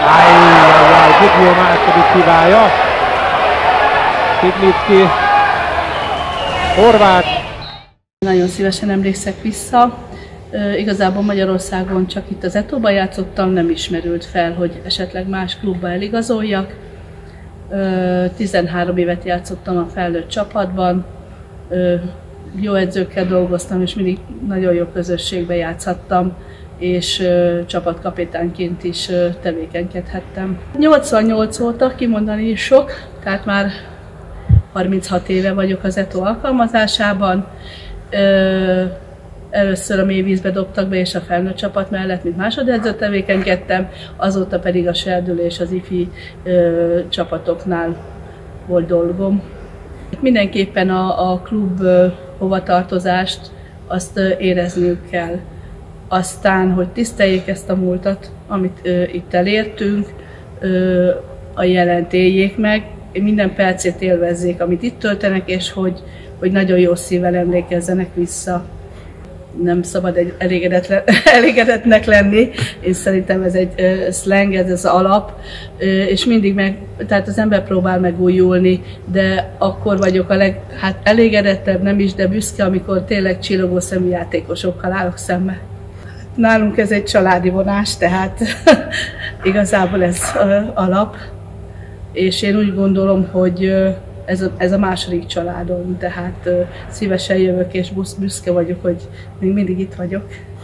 Gugyó második hibája. Szidlicki, Horváth. Nagyon szívesen emlékszek vissza. Igazából Magyarországon csak itt az Etóban játszottam, nem ismerült fel, hogy esetleg más klubba eligazoljak. 13 évet játszottam a felnőtt csapatban, jó edzőkkel dolgoztam, és mindig nagyon jó közösségben játszhattam, és csapatkapitányként is tevékenykedhettem. 88 óta, kimondani is sok, tehát már 36 éve vagyok az Etó alkalmazásában. Először a mélyvízbe dobtak be, és a felnőtt csapat mellett, mint másodedző tevékenykedtem, azóta pedig a serdülő és az ifi csapatoknál volt dolgom. Mindenképpen a klub hovatartozást azt érezniük kell. Aztán, hogy tiszteljék ezt a múltat, amit itt elértünk, a jelent éljék meg, minden percét élvezzék, amit itt töltenek, és hogy nagyon jó szívvel emlékezzenek vissza. Nem szabad egy elégedetnek lenni, én szerintem ez egy slang, ez az alap, és mindig tehát az ember próbál megújulni, de akkor vagyok elégedettebb, nem is, de büszke, amikor tényleg csillogó szemű játékosokkal állok szembe. Nálunk ez egy családi vonás, tehát igazából ez alap, és én úgy gondolom, hogy ez a második családom, tehát szívesen jövök, és büszke vagyok, hogy még mindig itt vagyok.